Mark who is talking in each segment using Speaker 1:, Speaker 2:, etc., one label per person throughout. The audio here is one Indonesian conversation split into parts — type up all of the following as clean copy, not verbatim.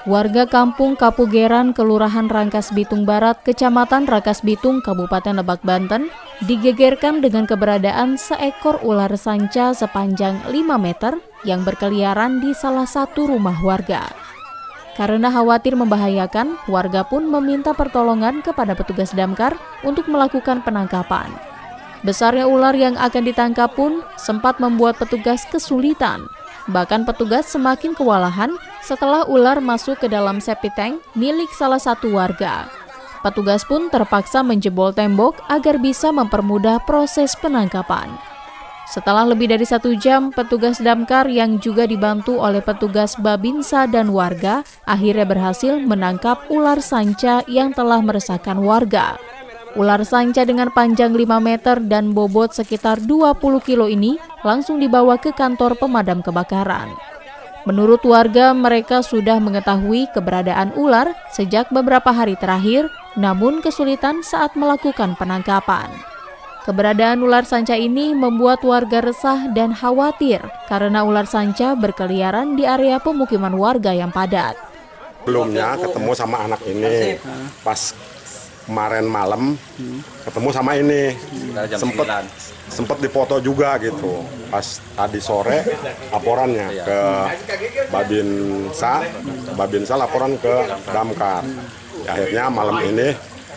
Speaker 1: Warga kampung Kapugeran, Kelurahan Rangkas Bitung Barat, Kecamatan Rangkas Bitung, Kabupaten Lebak, Banten, digegerkan dengan keberadaan seekor ular sanca sepanjang 5 meter yang berkeliaran di salah satu rumah warga. Karena khawatir membahayakan, warga pun meminta pertolongan kepada petugas damkar untuk melakukan penangkapan. Besarnya ular yang akan ditangkap pun sempat membuat petugas kesulitan. Bahkan petugas semakin kewalahan setelah ular masuk ke dalam septic tank milik salah satu warga. Petugas pun terpaksa menjebol tembok agar bisa mempermudah proses penangkapan. Setelah lebih dari 1 jam, petugas damkar yang juga dibantu oleh petugas Babinsa dan warga akhirnya berhasil menangkap ular sanca yang telah meresahkan warga. Ular sanca dengan panjang 5 meter dan bobot sekitar 20 kilo ini langsung dibawa ke kantor pemadam kebakaran. Menurut warga, mereka sudah mengetahui keberadaan ular sejak beberapa hari terakhir, namun kesulitan saat melakukan penangkapan. Keberadaan ular sanca ini membuat warga resah dan khawatir karena ular sanca berkeliaran di area pemukiman warga yang padat.
Speaker 2: Sebelumnya ketemu sama anak ini, pas kemarin malam ketemu sama ini, sempet dipoto juga gitu. Pas tadi sore laporannya ke Babinsa laporan ke damkar. Akhirnya malam ini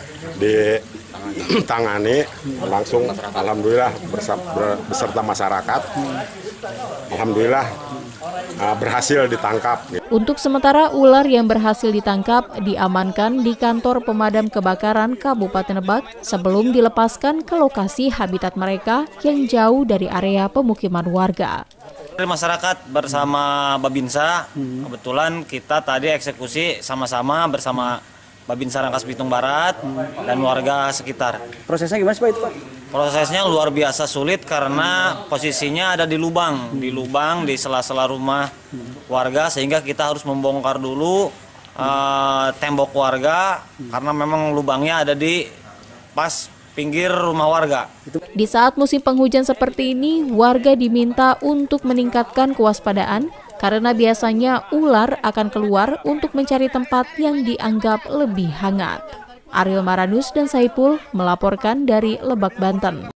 Speaker 2: ditangani langsung, alhamdulillah beserta masyarakat, alhamdulillah berhasil ditangkap.
Speaker 1: Untuk sementara, ular yang berhasil ditangkap diamankan di kantor pemadam kebakaran Kabupaten Lebak sebelum dilepaskan ke lokasi habitat mereka yang jauh dari area pemukiman warga.
Speaker 3: Masyarakat bersama Babinsa, kebetulan kita tadi eksekusi sama-sama bersama Babinsa Rangkas Bitung Barat dan warga sekitar.
Speaker 4: Prosesnya gimana sih Pak itu Pak?
Speaker 3: Prosesnya luar biasa sulit karena posisinya ada di lubang di sela-sela rumah warga, sehingga kita harus membongkar dulu tembok warga karena memang lubangnya ada di pas pinggir rumah warga.
Speaker 1: Di saat musim penghujan seperti ini, warga diminta untuk meningkatkan kewaspadaan karena biasanya ular akan keluar untuk mencari tempat yang dianggap lebih hangat. Ariel Maranus dan Saipul melaporkan dari Lebak, Banten.